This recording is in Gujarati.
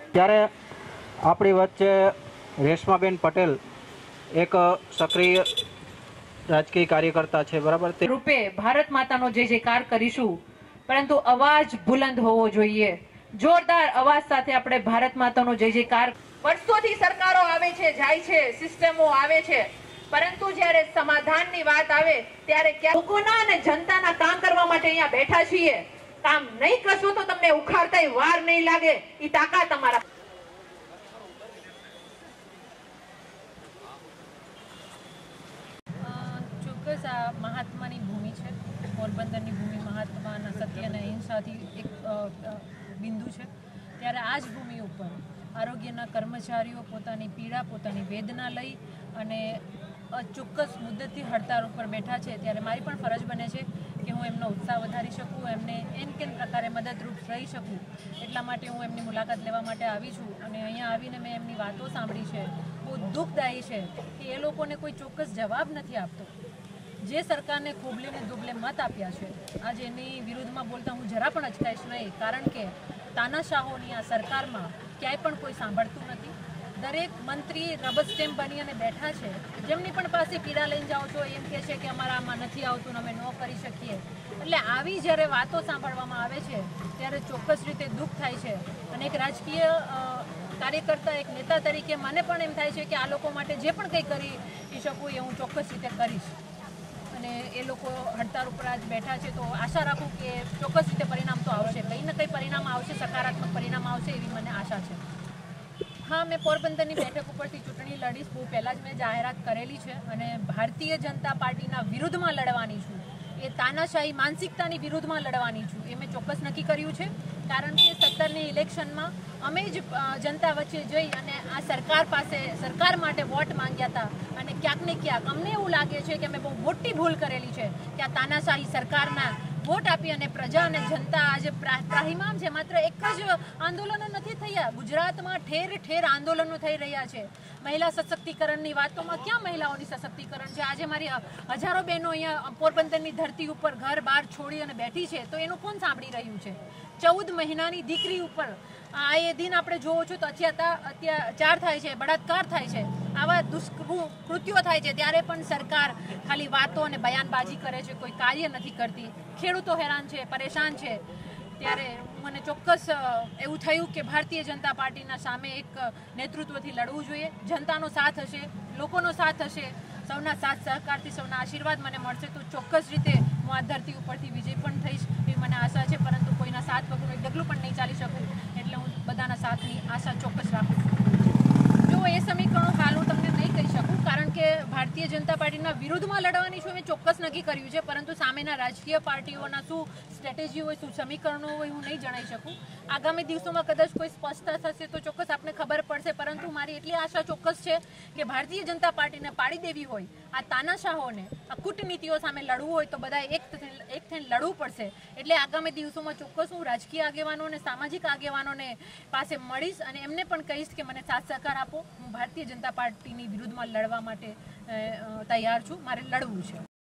ત્યારે આપણી વચ્ચે રેશમાબેન પટેલ એક સક્રિય રાજકીય કાર્યકર્તા છે, બરાબર? તે રૂપે ભારત માતાનો જય જયકાર કરીશું, પરંતુ અવાજ બુલંદ હોવો જોઈએ। જોરદાર અવાજ સાથે આપણે ભારત માતાનો જય જયકાર। વર્ષોથી સરકારો આવે છે, જાય છે, સિસ્ટમો આવે છે, પરંતુ જ્યારે સમાધાનની વાત આવે ત્યારે લોકોના અને જનતાના કામ કરવા માટે અહીંયા બેઠા છીએ। કામ નહીં કરશો તો તમને ઉખાડતાય વાર નહીં લાગે, એ તાકાત અમારા। ચોક્કસ આ મહાત્માની ભૂમિ છે, પોરબંદરની ભૂમિ મહાત્માના સત્ય અને અહિંસાથી એક બિંદુ છે। ત્યારે આ જ ભૂમિ ઉપર આરોગ્યના કર્મચારીઓ પોતાની પીડા, પોતાની વેદના લઈ અને ચોક્કસ મુદ્દતથી હડતાળ ઉપર બેઠા છે। ત્યારે મારી પણ ફરજ બને છે કે હું એમનો ઉત્સાહ વધારી શકું, એમને એન કેન પ્રકારે મદદરૂપ રહી શકું। એટલા માટે હું એમની મુલાકાત લેવા માટે આવી છું અને અહીંયા આવીને મેં એમની વાતો સાંભળી છે। બહુ દુઃખદાયી છે કે એ લોકોને કોઈ ચોક્કસ જવાબ નથી આપતો। જે સરકારને ખોબલે ને દુબલે મત આપ્યા છે, આજે એની વિરુદ્ધમાં બોલતા હું જરા પણ અચકાઈશ નહીં, કારણ કે તાનાશાહોની આ સરકારમાં ક્યાંય પણ કોઈ સાંભળતું નથી। દરેક મંત્રી રબર સ્ટેમ્પ બની અને બેઠા છે, જેમની પણ પાસે પીડા લઈને જાઓ છો એમ કહે છે કે અમારામાં નથી આવતું, અમે ન કરી શકીએ। એટલે આવી જ્યારે વાતો સાંભળવામાં આવે છે ત્યારે ચોક્કસ રીતે દુઃખ થાય છે અને એક રાજકીય કાર્યકર્તા, એક નેતા તરીકે મને પણ એમ થાય છે કે આ લોકો માટે જે પણ કંઈ કરી શકું એ હું ચોક્કસ રીતે કરીશ। અને એ લોકો હડતાળ ઉપર આજ બેઠા છે તો આશા રાખું કે ચોક્કસ રીતે પરિણામ તો આવશે, કંઈ ને કંઈ પરિણામ આવશે, સકારાત્મક પરિણામ આવશે એવી મને આશા છે। હા, મેં પોરબંદરની બેઠક ઉપરથી ચૂંટણી લડીશ, બહુ પહેલાં જ મેં જાહેરાત કરેલી છે અને ભારતીય જનતા પાર્ટીના વિરુદ્ધમાં લડવાની છું। એ તાનાશાહી માનસિકતાની વિરુદ્ધમાં લડવાની છું, એ મેં ચોક્કસ નક્કી કર્યું છે, કારણ કે 17ની ઇલેક્શનમાં અમે જ જનતા વચ્ચે જઈ અને આ સરકાર પાસે, સરકાર માટે વોટ માંગ્યા હતા અને ક્યાંક ને ક્યાંક અમને એવું લાગે છે કે અમે બહુ મોટી ભૂલ કરેલી છે કે આ તાનાશાહી સરકારના વોટ આપી અને પ્રજા અને જનતા આજે ત્રાહિમામ છે। માત્ર એક જ આંદોલનો નથી થયા, ગુજરાતમાં ઠેર ઠેર આંદોલનો થઈ રહ્યા છે। મહિલા સશક્તિકરણની વાતોમાં ક્યાં મહિલાઓની સશક્તિકરણ છે? આજે મારી હજારો બહેનો અહીંયા પોરબંદરની ધરતી ઉપર ઘર બહાર છોડી અને બેઠી છે, તો એનું કોણ સાંભળી રહ્યું છે? 14 મહિનાની દીકરી ઉપર આ એ દિન આપણે જોવો છો તો અત્યાચાર થાય છે, બળાત્કાર થાય છે, આવા દુષ્કૃત્યો થાય છે, ત્યારે પણ સરકાર ખાલી વાતો અને બયાનબાજી કરે છે, કોઈ કાર્ય નથી કરતી। ખેડૂતો હેરાન છે, પરેશાન છે। ત્યારે મને ચોક્કસ એવું થયું કે ભારતીય જનતા પાર્ટીના સામે એક નેતૃત્વથી લડવું જોઈએ। જનતાનો સાથ હશે, લોકોનો સાથ હશે, સૌના સાથ સહકારથી, સૌના આશીર્વાદ મને મળશે તો ચોક્કસ રીતે હું આ ધરતી ઉપરથી વિજય પણ થઈશ એવી મને આશા છે। પરંતુ કોઈના સાથ વગર એક ડગલું પણ નહીં ચાલી શકું, એટલે હું બધાના સાથની આશા ચોક્કસ રાખું છું। જો એ સમીકરણો હાલ હું તમને નહીં કહી શકું, કારણ કે ભારતીય જનતા પાર્ટીના વિરુદ્ધમાં લડવાની છું, મેં ચોક્કસ નક્કી કર્યું છે, પરંતુ સામેના રાજકીય પાર્ટીઓના શું સ્ટ્રેટેજી હોય, શું સમીકરણો હોય, હું નહીં જણાવી શકું। આગામી દિવસોમાં કદાચ કોઈ સ્પષ્ટતા થશે તો ચોક્કસ આપને ખબર પડશે, પરંતુ મારી એટલી આશા ચોક્કસ છે કે ભારતીય જનતા પાર્ટીને પાડી દેવી હોય, આ તાનાશાહોને, આ કૂટનીતિઓ સામે લડવું હોય તો બધા એક થઈને લડવું પડશે। એટલે આગામી દિવસોમાં ચોક્કસ હું રાજકીય આગેવાનો અને સામાજિક આગેવાનોને પાસે મળીશ અને એમને પણ કહીશ કે મને સાથ સહકાર આપો। હું ભારતીય જનતા પાર્ટીની વિરુદ્ધમાં લડવા માટે તૈયાર છું, મારે લડવું છે।